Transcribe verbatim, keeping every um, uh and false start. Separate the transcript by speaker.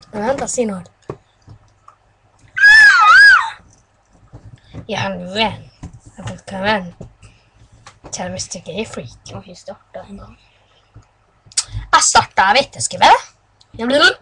Speaker 1: Men vänta, se något. Jag har en vän. Jag brukar en vän. Till mister Gay Freak.
Speaker 2: Och vi startar en gång.
Speaker 1: Jag startar vetenskapare. Jag blir